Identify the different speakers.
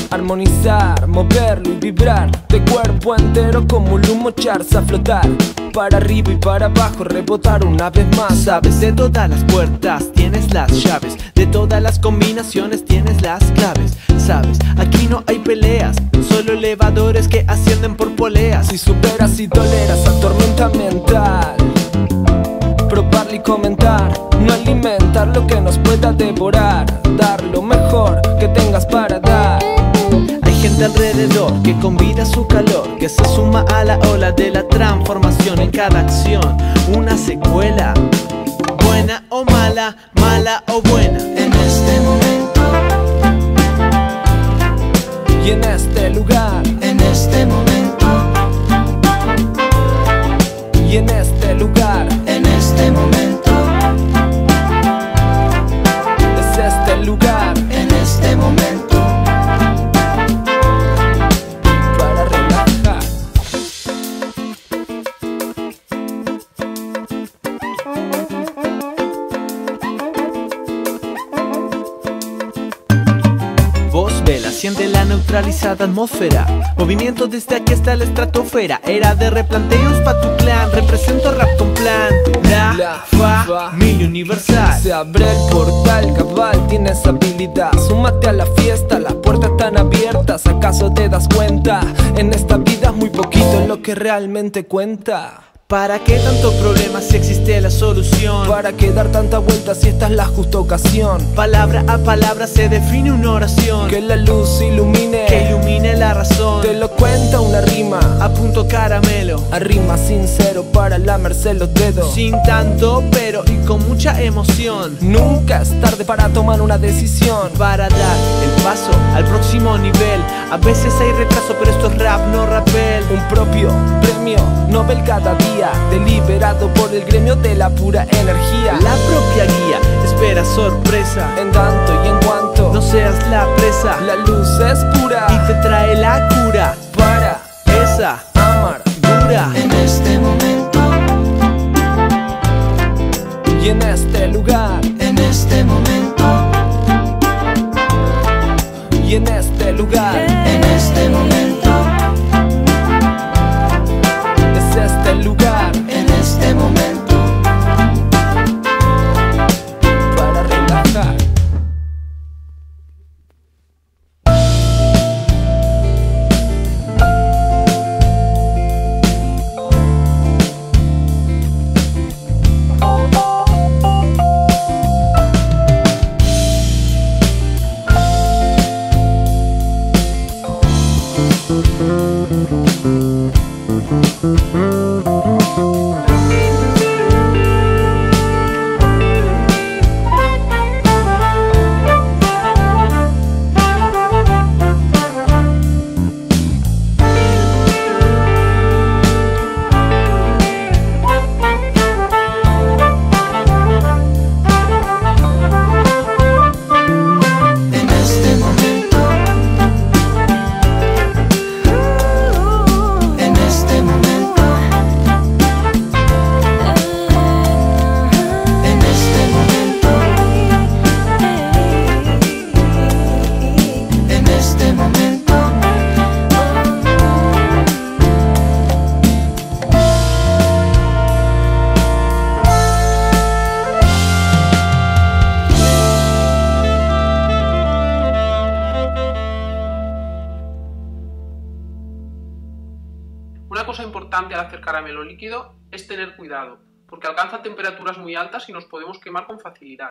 Speaker 1: armonizar, moverlo y vibrar de cuerpo entero como un humo echarse a flotar. Para arriba y para abajo, rebotar una vez más.
Speaker 2: Sabes de todas las puertas, tienes las llaves. De todas las combinaciones, tienes las claves. Sabes, aquí no hay peleas, solo elevadores que ascienden por poleas.
Speaker 1: Si superas y toleras la tormenta mental, probarlo y comentar, no alimentar lo que nos pueda devorar. Dar lo mejor que tengas para dar.
Speaker 2: Hay gente alrededor que convida su calor, que se suma a la ola de la transformación. En cada acción, una secuela, buena o mala, mala o buena.
Speaker 3: En este momento,
Speaker 1: Y en este lugar,
Speaker 3: en este momento,
Speaker 1: y en este lugar,
Speaker 3: en este momento,
Speaker 1: es este lugar
Speaker 3: en este momento.
Speaker 1: para relajar.
Speaker 2: Voz vela, siente la neutralizada atmósfera. Movimiento desde aquí hasta la estratosfera. Era de replanteos pa' tu clan. Represento rap con plan. La familia universal.
Speaker 1: Se abre el portal, cabal, tienes habilidad. Súmate a la fiesta, las puertas están abiertas. ¿Acaso te das cuenta? En esta vida es muy poquito lo que realmente cuenta.
Speaker 2: ¿Para qué tantos problemas si existe la solución?
Speaker 1: ¿Para qué dar tanta vuelta si esta es la justa ocasión?
Speaker 2: Palabra a palabra se define una oración
Speaker 1: Que la luz ilumine,
Speaker 2: que ilumine la razón.
Speaker 1: te lo cuenta una rima.
Speaker 2: A punto caramelo,
Speaker 1: A rima sincero para lamerse los dedos.
Speaker 2: sin tanto pero y con mucha emoción.
Speaker 1: Nunca es tarde para tomar una decisión.
Speaker 2: Para dar el paso al próximo nivel. A veces hay retraso pero esto es rap, no rapel.
Speaker 1: Un propio premio Nobel cada día, deliberado por el gremio de la pura energía.
Speaker 2: La propia guía espera sorpresa.
Speaker 1: En tanto y en cuanto
Speaker 2: No seas la presa
Speaker 1: la luz es pura
Speaker 2: y te trae la cura
Speaker 1: para
Speaker 2: esa
Speaker 1: amar.
Speaker 2: dura.
Speaker 3: En este momento,
Speaker 1: Y en este lugar,
Speaker 3: en este momento,
Speaker 1: y en este lugar,
Speaker 3: en este momento,
Speaker 1: es este lugar
Speaker 3: en este momento.
Speaker 1: para relajar.
Speaker 3: En este momento, en este momento, en este momento, en este momento.
Speaker 4: Una cosa importante al hacer caramelo líquido es tener cuidado, porque alcanza temperaturas muy altas y nos podemos quemar con facilidad.